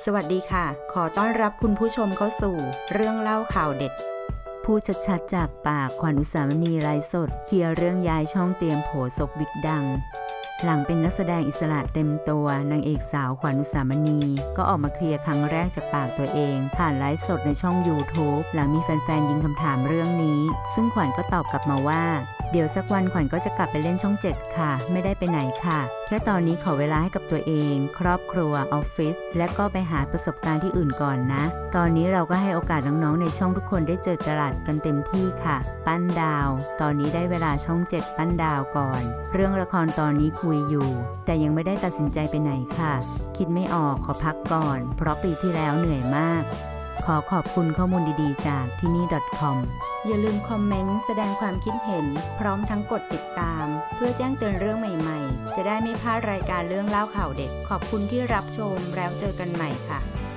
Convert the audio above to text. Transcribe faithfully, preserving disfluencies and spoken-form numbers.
สวัสดีค่ะขอต้อนรับคุณผู้ชมเข้าสู่เรื่องเล่าข่าวเด็ดพูดชัดๆจากปากขวัญอุสามณีไลฟ์สดเคลียร์เรื่องย้ายช่องเตรียมโผศกบิ๊กดังหลังเป็นนักแสดงอิสระเต็มตัวนางเอกสาวขวัญอุสามณีก็ออกมาเคลียร์ครั้งแรกจากปากตัวเองผ่านไลฟ์สดในช่อง YouTube หลังมีแฟนๆยิงคำถามเรื่องนี้ซึ่งขวัญก็ตอบกลับมาว่าเดี๋ยวสักวันขวัญก็จะกลับไปเล่นช่องเจ็ดค่ะไม่ได้ไปไหนค่ะแค่ตอนนี้ขอเวลาให้กับตัวเองครอบครัวออฟฟิศและก็ไปหาประสบการณ์ที่อื่นก่อนนะตอนนี้เราก็ให้โอกาสน้องๆในช่องทุกคนได้เจอจรัสกันเต็มที่ค่ะปั้นดาวตอนนี้ได้เวลาช่องเจ็ดปั้นดาวก่อนเรื่องละครตอนนี้คุยอยู่แต่ยังไม่ได้ตัดสินใจไปไหนค่ะคิดไม่ออกขอพักก่อนเพราะปีที่แล้วเหนื่อยมากขอขอบคุณข้อมูลดีๆจากที่นี่ .com อย่าลืมคอมเมนต์แสดงความคิดเห็นพร้อมทั้งกดติดตามเพื่อแจ้งเตือนเรื่องใหม่ๆจะได้ไม่พลาดรายการเรื่องเล่าข่าวเด็ดขอบคุณที่รับชมแล้วเจอกันใหม่ค่ะ